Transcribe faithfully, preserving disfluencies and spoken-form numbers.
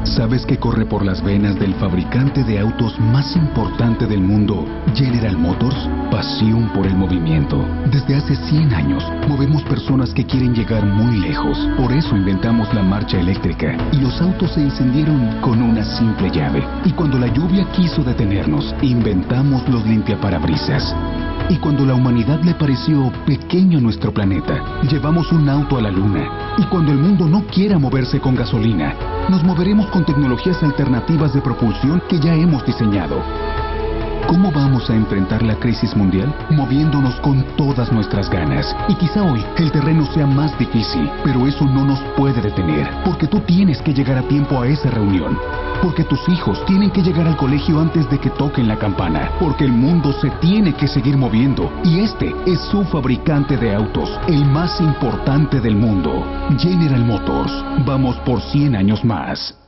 ¿Sabes que corre por las venas del fabricante de autos más importante del mundo, General Motors? Pasión por el movimiento. Desde hace cien años, movemos personas que quieren llegar muy lejos. Por eso inventamos la marcha eléctrica y los autos se encendieron con una simple llave. Y cuando la lluvia quiso detenernos, inventamos los limpiaparabrisas. Y cuando la humanidad le pareció pequeño nuestro planeta, llevamos un auto a la luna. Y cuando el mundo no quiera moverse con gasolina, nos moveremos con tecnologías alternativas de propulsión que ya hemos diseñado. ¿Cómo vamos a enfrentar la crisis mundial? Moviéndonos con todas nuestras ganas. Y quizá hoy el terreno sea más difícil, pero eso no nos puede detener, porque tú tienes que llegar a tiempo a esa reunión. Porque tus hijos tienen que llegar al colegio antes de que toquen la campana. Porque el mundo se tiene que seguir moviendo. Y este es su fabricante de autos, el más importante del mundo. General Motors. Vamos por cien años más.